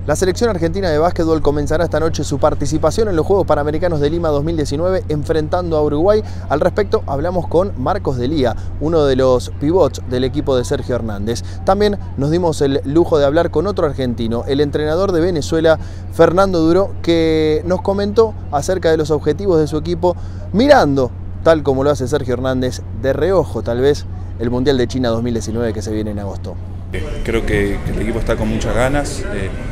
La selección argentina de básquetbol comenzará esta noche su participación en los Juegos Panamericanos de Lima 2019 enfrentando a Uruguay. Al respecto hablamos con Marcos Delía, uno de los pivots del equipo de Sergio Hernández. También nos dimos el lujo de hablar con otro argentino, el entrenador de Venezuela, Fernando Duro, que nos comentó acerca de los objetivos de su equipo, mirando, tal como lo hace Sergio Hernández, de reojo tal vez, el Mundial de China 2019 que se viene en agosto. Creo que el equipo está con muchas ganas,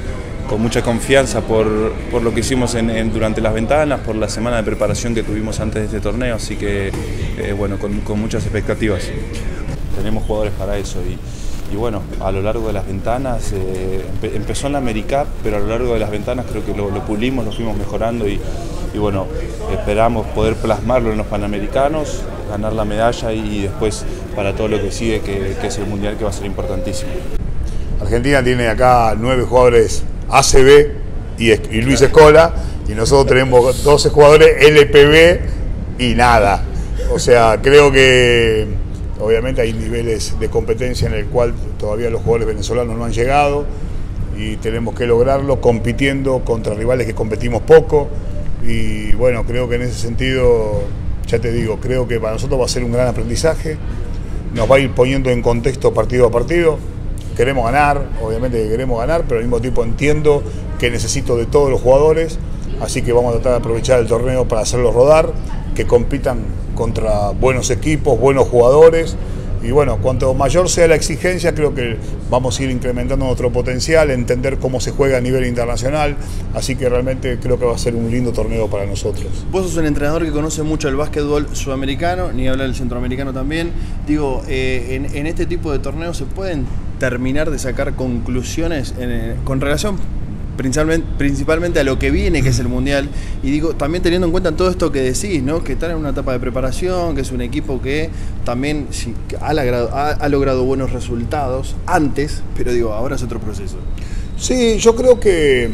con mucha confianza por lo que hicimos durante las ventanas, por la semana de preparación que tuvimos antes de este torneo, así que bueno, con muchas expectativas. Tenemos jugadores para eso y bueno, a lo largo de las ventanas, empezó en la AmeriCup, pero a lo largo de las ventanas creo que lo pulimos, lo fuimos mejorando y bueno, esperamos poder plasmarlo en los Panamericanos, ganar la medalla y después para todo lo que sigue, que es el Mundial, que va a ser importantísimo. Argentina tiene acá 9 jugadores ACB y Luis Escola, y nosotros tenemos 12 jugadores LPB y nada. O sea, creo que obviamente hay niveles de competencia en el cual todavía los jugadores venezolanos no han llegado y tenemos que lograrlo compitiendo contra rivales que competimos poco. Y bueno, creo que en ese sentido, ya te digo, creo que para nosotros va a ser un gran aprendizaje, nos va a ir poniendo en contexto partido a partido. Queremos ganar, obviamente que queremos ganar, pero al mismo tiempo entiendo que necesito de todos los jugadores, así que vamos a tratar de aprovechar el torneo para hacerlos rodar, que compitan contra buenos equipos, buenos jugadores, y bueno, cuanto mayor sea la exigencia, creo que vamos a ir incrementando nuestro potencial, entender cómo se juega a nivel internacional, así que realmente creo que va a ser un lindo torneo para nosotros. Vos sos un entrenador que conoce mucho el básquetbol sudamericano, ni hablar del centroamericano también. Digo, en este tipo de torneos se pueden terminar de sacar conclusiones con relación principalmente a lo que viene, que es el Mundial, y digo, también teniendo en cuenta todo esto que decís, ¿no? Que están en una etapa de preparación, que es un equipo que también sí, ha logrado buenos resultados antes, pero digo, ahora es otro proceso. Sí, yo creo que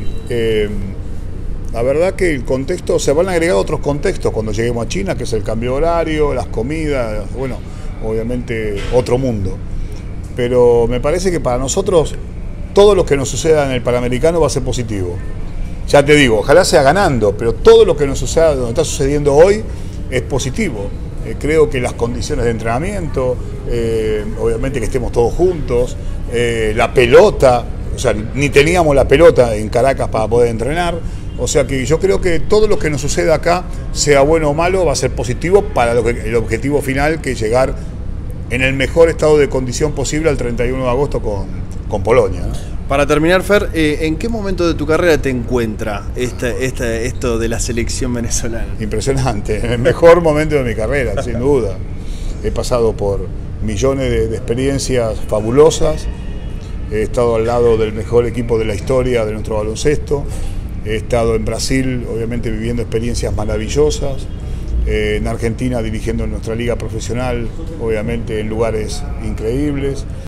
la verdad que el contexto, se van a agregar otros contextos cuando lleguemos a China, que es el cambio de horario, las comidas, bueno, obviamente otro mundo. Pero me parece que para nosotros todo lo que nos suceda en el Panamericano va a ser positivo. Ya te digo, ojalá sea ganando, pero todo lo que nos suceda, donde está sucediendo hoy, es positivo. Creo que las condiciones de entrenamiento, obviamente que estemos todos juntos, la pelota, o sea, ni teníamos la pelota en Caracas para poder entrenar, o sea que yo creo que todo lo que nos suceda acá, sea bueno o malo, va a ser positivo para el objetivo final, que es llegar en el mejor estado de condición posible al 31 de agosto con Polonia, ¿no? Para terminar, Fer, ¿en qué momento de tu carrera te encuentra esto de la selección venezolana? Impresionante, en el mejor momento de mi carrera, sin duda. He pasado por millones de experiencias fabulosas, he estado al lado del mejor equipo de la historia de nuestro baloncesto, he estado en Brasil, obviamente viviendo experiencias maravillosas, en Argentina dirigiendo nuestra liga profesional, obviamente en lugares increíbles.